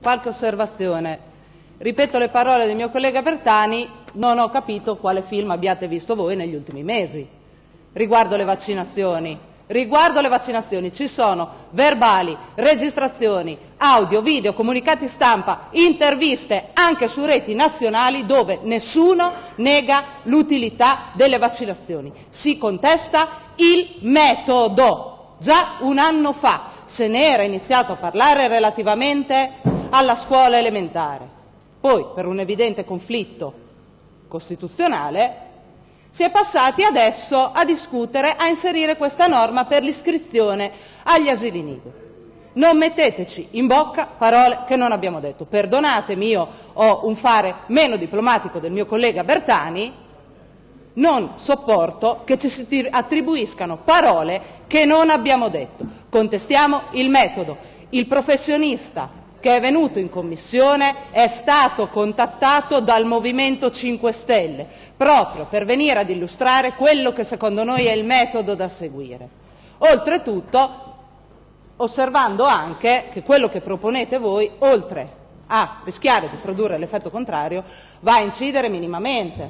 qualche osservazione. Ripeto le parole del mio collega Bertani, non ho capito quale film abbiate visto voi negli ultimi mesi riguardo le vaccinazioni. Riguardo le vaccinazioni ci sono verbali, registrazioni, audio, video, comunicati stampa, interviste anche su reti nazionali dove nessuno nega l'utilità delle vaccinazioni. Si contesta il metodo. Già un anno fa se ne era iniziato a parlare relativamente alla scuola elementare. Poi, per un evidente conflitto costituzionale, si è passati adesso a discutere, a inserire questa norma per l'iscrizione agli asili nido. Non metteteci in bocca parole che non abbiamo detto. Perdonatemi, io ho un fare meno diplomatico del mio collega Bertani, non sopporto che ci si attribuiscano parole che non abbiamo detto. Contestiamo il metodo. Il professionista che è venuto in commissione è stato contattato dal Movimento 5 Stelle proprio per venire ad illustrare quello che secondo noi è il metodo da seguire. Oltretutto, osservando anche che quello che proponete voi, oltre a rischiare di produrre l'effetto contrario, va a incidere minimamente.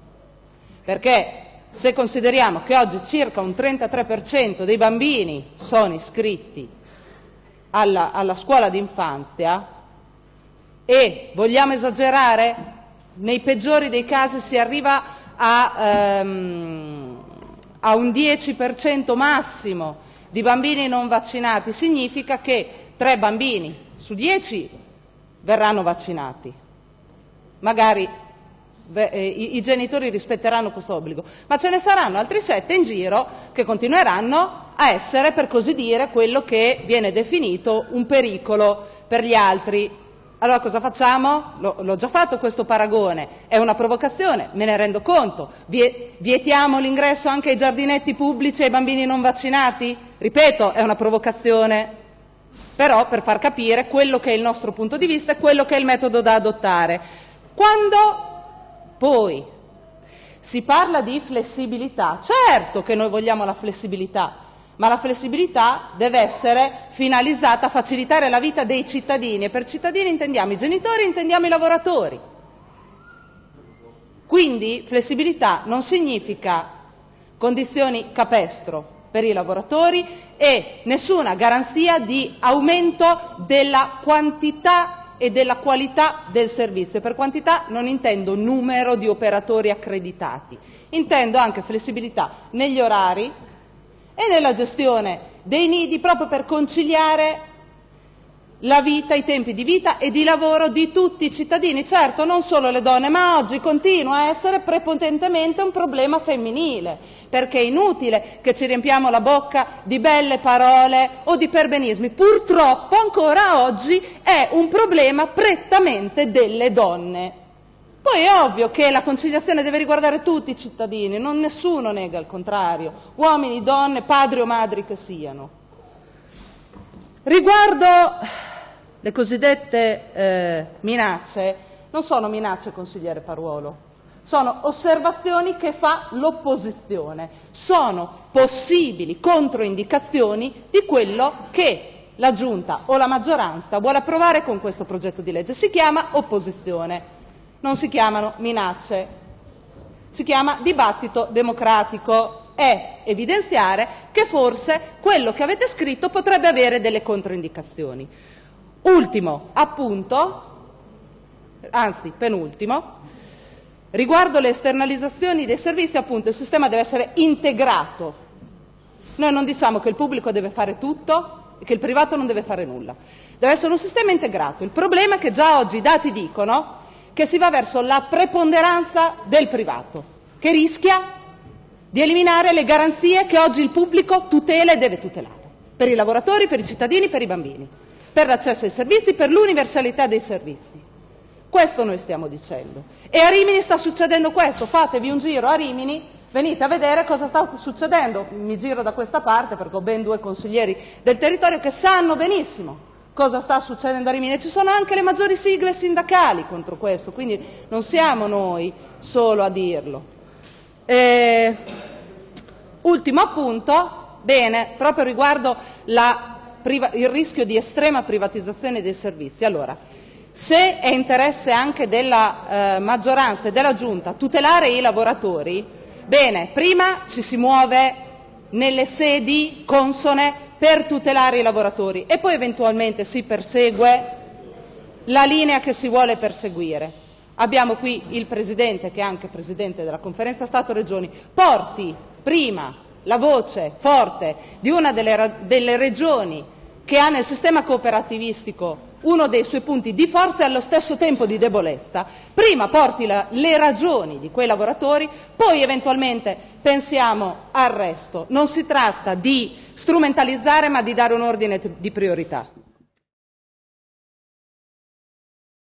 Perché se consideriamo che oggi circa un 33% dei bambini sono iscritti alla scuola d'infanzia e vogliamo esagerare, nei peggiori dei casi si arriva a un 10% massimo di bambini non vaccinati, significa che 3 bambini su 10 verranno vaccinati. Magari i genitori rispetteranno questo obbligo, ma ce ne saranno altri 7 in giro che continueranno a essere, per così dire, quello che viene definito un pericolo per gli altri. Allora cosa facciamo? L'ho già fatto questo paragone, è una provocazione, me ne rendo conto. Vietiamo l'ingresso anche ai giardinetti pubblici ai bambini non vaccinati? Ripeto, è una provocazione, però per far capire quello che è il nostro punto di vista e quello che è il metodo da adottare. Quando poi si parla di flessibilità, certo che noi vogliamo la flessibilità, ma la flessibilità deve essere finalizzata a facilitare la vita dei cittadini, e per cittadini intendiamo i genitori, intendiamo i lavoratori. Quindi flessibilità non significa condizioni capestro per i lavoratori e nessuna garanzia di aumento della quantità e della qualità del servizio. Per quantità non intendo numero di operatori accreditati, intendo anche flessibilità negli orari e nella gestione dei nidi, proprio per conciliare la vita, i tempi di vita e di lavoro di tutti i cittadini, certo non solo le donne, ma oggi continua a essere prepotentemente un problema femminile, perché è inutile che ci riempiamo la bocca di belle parole o di perbenismi, purtroppo ancora oggi è un problema prettamente delle donne. Poi è ovvio che la conciliazione deve riguardare tutti i cittadini, nessuno nega il contrario, uomini, donne, padri o madri che siano. Riguardo le cosiddette minacce, non sono minacce, consigliere Paruolo, sono osservazioni che fa l'opposizione, sono possibili controindicazioni di quello che la Giunta o la maggioranza vuole approvare con questo progetto di legge. Si chiama opposizione, non si chiamano minacce, si chiama dibattito democratico. È evidenziare che forse quello che avete scritto potrebbe avere delle controindicazioni. Ultimo appunto, anzi penultimo, riguardo le esternalizzazioni dei servizi, appunto il sistema deve essere integrato. Noi non diciamo che il pubblico deve fare tutto e che il privato non deve fare nulla. Deve essere un sistema integrato. Il problema è che già oggi i dati dicono che si va verso la preponderanza del privato, che rischia di eliminare le garanzie che oggi il pubblico tutela e deve tutelare, per i lavoratori, per i cittadini, per i bambini, per l'accesso ai servizi, per l'universalità dei servizi. Questo noi stiamo dicendo. E a Rimini sta succedendo questo, fatevi un giro a Rimini, venite a vedere cosa sta succedendo. Mi giro da questa parte perché ho ben 2 consiglieri del territorio che sanno benissimo cosa sta succedendo a Rimini. Ci sono anche le maggiori sigle sindacali contro questo, quindi non siamo noi solo a dirlo. Ultimo appunto, bene, proprio riguardo la il rischio di estrema privatizzazione dei servizi. Allora, se è interesse anche della maggioranza e della Giunta tutelare i lavoratori, bene, prima ci si muove nelle sedi consone per tutelare i lavoratori e poi eventualmente si persegue la linea che si vuole perseguire. Abbiamo qui il Presidente, che è anche Presidente della Conferenza Stato-Regioni, porti prima la voce forte di una delle regioni che ha nel sistema cooperativistico uno dei suoi punti di forza e allo stesso tempo di debolezza, prima porti le ragioni di quei lavoratori, poi eventualmente pensiamo al resto. Non si tratta di strumentalizzare ma di dare un ordine di priorità.